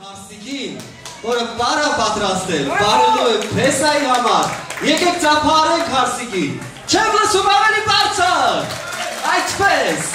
Մարսիկին, որը պարը պատրաստել, պարելու է պեսայի համար, եկեք ծապարենք հարսիկին, չեմ լսում ավելի բարձր, այդպես։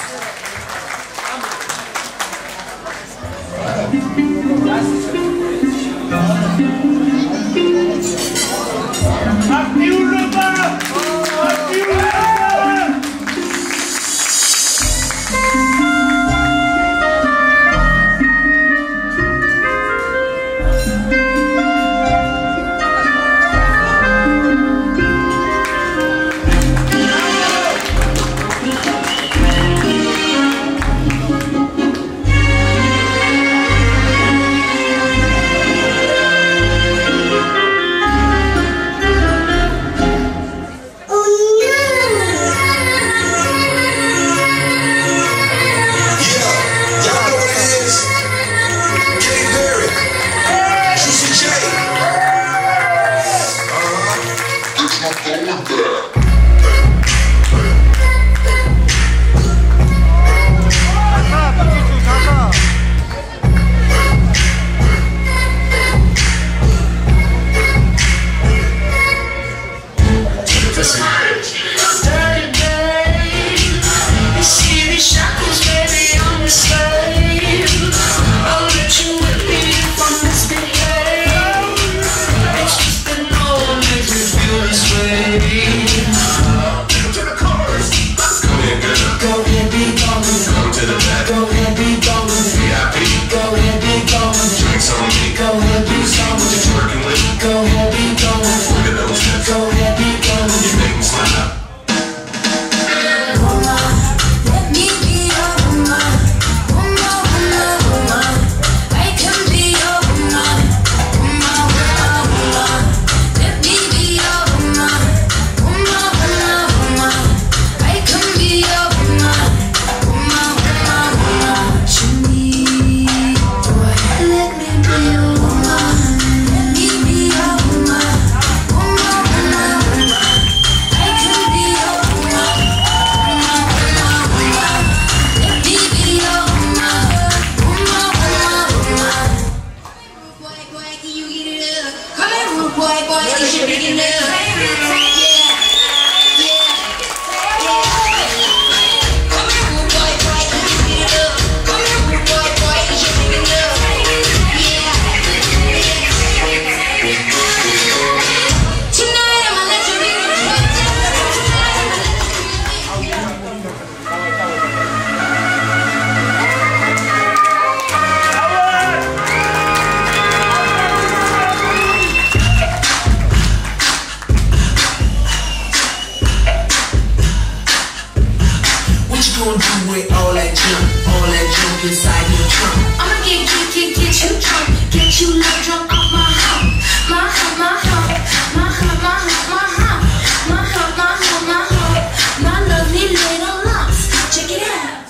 Inside your trunk, I'ma get you drunk, get you love drunk off my hump, my hump, my hump, my hump, my hump, my hump, my hump, my hump, my hump, my lovely little lumps. Check it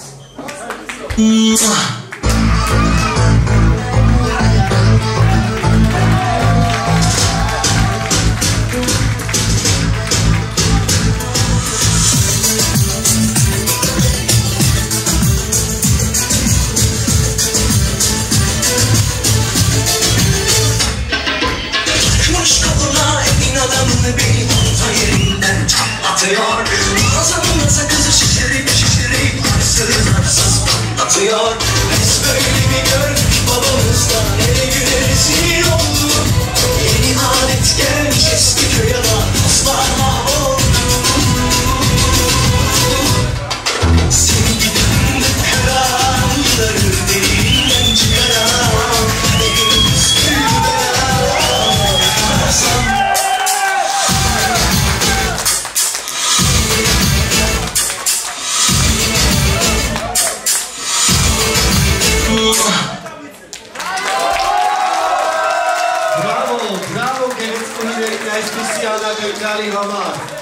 out. Beni orta yerinden atıyor. Ağzımda sakızı şişirip sığınarsız atıyor. Biz böyle mi gördük babamızdan ele gülerisi oldu. Yeni adet genç eski köy yana dostlar mahvoldu. Seni gidin de karanları derinden çıkaran evimiz büyüden Bravo, bravo, che ne scoprire che hai spessiata per cari mamma.